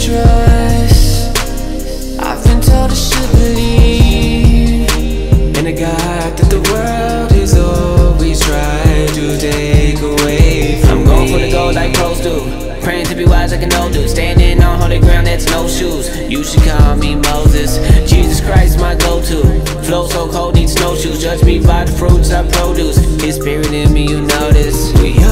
trust. I've been told I should believe in a God that the world has always tried to take away from me. I'm going for the gold like pros do, praying to be wise like an old dude, standing on holy ground that's no shoes. You should call me Moses, Jesus Christ my go-to. Flow so cold, need snowshoes, judge me by the fruits I produce. His spirit in me, you notice. We